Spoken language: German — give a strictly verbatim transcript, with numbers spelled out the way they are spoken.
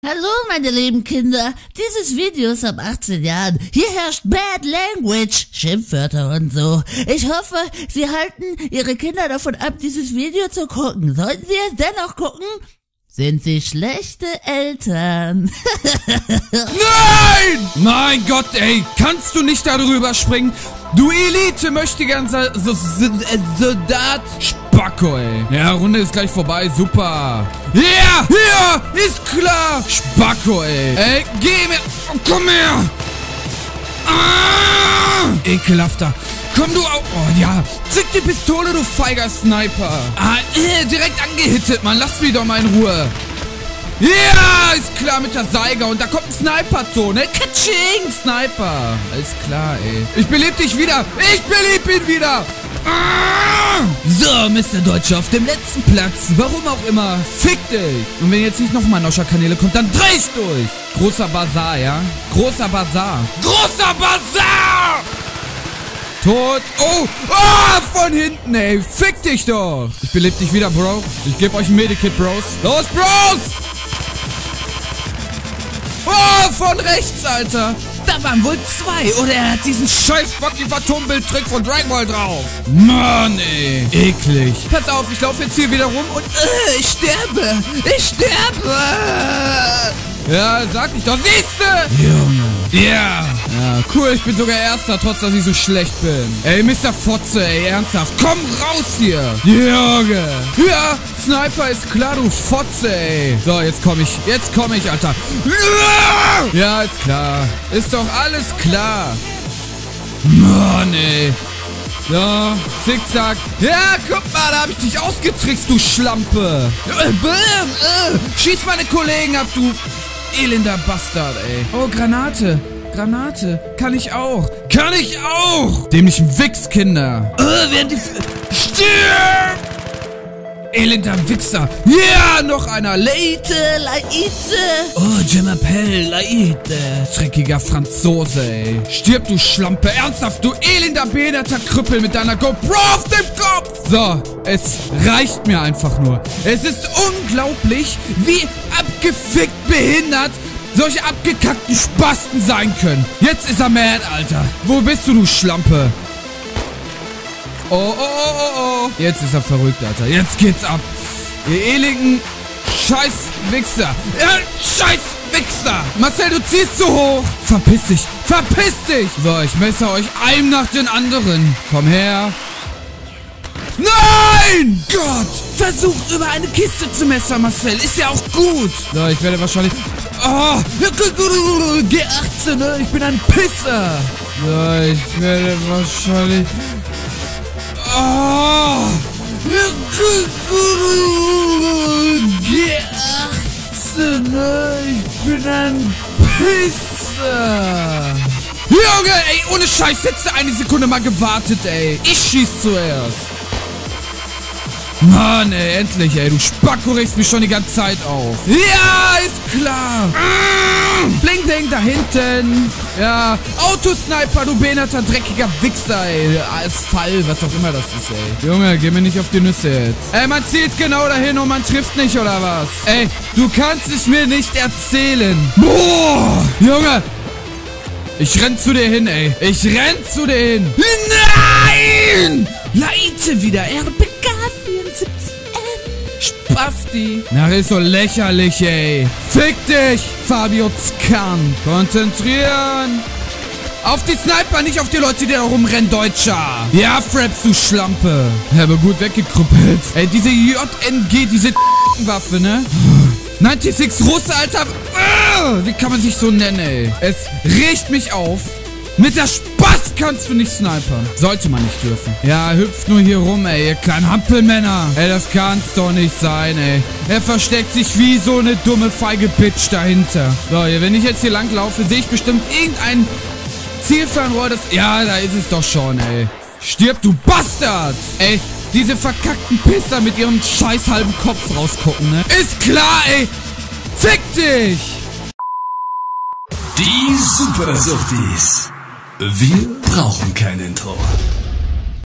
Hallo meine lieben Kinder, dieses Video ist ab achtzehn Jahren. Hier herrscht Bad Language, Schimpfwörter und so. Ich hoffe, Sie halten Ihre Kinder davon ab, dieses Video zu gucken. Sollten Sie es dennoch gucken, sind Sie schlechte Eltern. Nein! Mein Gott, ey, kannst du nicht darüber springen? Du Elite möchte gern so, so, so, Soldat Spacko, ey. Ja, Runde ist gleich vorbei, super. Ja, yeah, ja, yeah, ist klar. Spacko, ey. Ey, geh mir, komm her. Ah, ekelhafter. Komm du auch. Oh ja. Zick die Pistole, du feiger Sniper. Ah, äh, direkt angehittet, Mann. Lass mich doch mal in Ruhe. Ja, yeah, ist klar mit der Seiger. Und da kommt ein Sniper-Ton, ne? Katsching, Sniper. Alles klar, ey. Ich beleb dich wieder. Ich beleb ihn wieder. Ah! So, Mister Deutsche auf dem letzten Platz. Warum auch immer. Fick dich. Und wenn jetzt nicht nochmal Noscher-Kanäle kommt, dann dreh ich durch. Großer Bazar, ja? Großer Bazar. Großer Bazar! Tot. Oh, oh, von hinten, ey. Fick dich doch. Ich beleb dich wieder, Bro. Ich geb euch ein Medikit, Bros. Los, Bros! Oh, von rechts, Alter. Da waren wohl zwei. Oder er hat diesen scheiß fucking Phantombild-Trick von Dragon Ball drauf. Mann, ey. Eklig. Pass auf, ich laufe jetzt hier wieder rum und äh, ich sterbe. Ich sterbe. Ja, sag ich doch. Siehste? Junge. Ja. Yeah. Ja, cool. Ich bin sogar Erster, trotz dass ich so schlecht bin. Ey, Mister Fotze, ey, ernsthaft. Komm raus hier. Junge. Ja, Sniper ist klar, du Fotze, ey. So, jetzt komm ich. Jetzt komm ich, Alter. Ja, ist klar. Ist doch alles klar. Mann, ey. So, zickzack. Ja, guck mal, da hab ich dich ausgetrickst, du Schlampe. Äh, äh, schieß meine Kollegen ab, du elender Bastard, ey. Oh, Granate. Granate. Kann ich auch. Kann ich auch. Dämlichen Wichskinder. Äh, werden die... Stirb! Elender Wichser. Ja, noch einer. Leite, Laite. Oh, Jemapel, Laite. Dreckiger Franzose, ey. Stirb, du Schlampe. Ernsthaft, du elender, behinderter Krüppel mit deiner GoPro auf dem Kopf. So, es reicht mir einfach nur. Es ist unglaublich, wie abgefickt behindert solche abgekackten Spasten sein können. Jetzt ist er mad, Alter. Wo bist du, du Schlampe? Oh, oh, oh, oh, oh. Jetzt ist er verrückt, Alter. Jetzt geht's ab. Ihr eligen Scheiß-Wichser. Ja, Scheiß-Wichser. Marcel, du ziehst zu hoch. Verpiss dich. Verpiss dich. So, ich messe euch einem nach den anderen. Komm her. Nein! Gott! Versuch über eine Kiste zu messern, Marcel. Ist ja auch gut. So, ich werde wahrscheinlich... Oh! G achtzehn, ne? Ich bin ein Pisser. So, ich werde wahrscheinlich... Oh! G achtzehn, ne? Ich bin ein Pisser. Junge, ey, ohne Scheiß, hättest du eine Sekunde mal gewartet, ey. Ich schieß zuerst. Mann, ey, endlich, ey. Du Spacko regst mich schon die ganze Zeit auf. Ja, ist klar. Bling, bling, da hinten. Ja, Autosniper, du behinderter, dreckiger Wichser, ey. Als Fall, was auch immer das ist, ey. Junge, geh mir nicht auf die Nüsse jetzt. Ey, man zielt genau dahin und man trifft nicht, oder was? Ey, du kannst es mir nicht erzählen. Boah, Junge. Ich renn zu dir hin, ey. Ich renn zu dir hin. Nein! Laite wieder, R B K vierundsiebzig M. Spasti. Na, ist so lächerlich, ey. Fick dich, Fabio Zkan. Konzentrieren. Auf die Sniper, nicht auf die Leute, die da rumrennen, Deutscher. Ja, Fraps, du Schlampe. Ja, aber gut weggekrüppelt. Ey, diese J N G, diese Waffe, ne? sechsundneunzig Russe, Alter. Wie kann man sich so nennen, ey? Es riecht mich auf. Mit der Spaß kannst du nicht snipern. Sollte man nicht dürfen. Ja, hüpft nur hier rum, ey, ihr kleinen Hampelmänner. Ey, das kann's doch nicht sein, ey. Er versteckt sich wie so eine dumme, feige Bitch dahinter. So, wenn ich jetzt hier lang laufe, sehe ich bestimmt irgendein Zielfernrohr, das... Ja, da ist es doch schon, ey. Stirb, du Bastard! Ey, diese verkackten Pisser mit ihrem scheiß halben Kopf rausgucken, ne? Ist klar, ey! Fick dich! Die Super Suchtis. Wir brauchen kein Intro.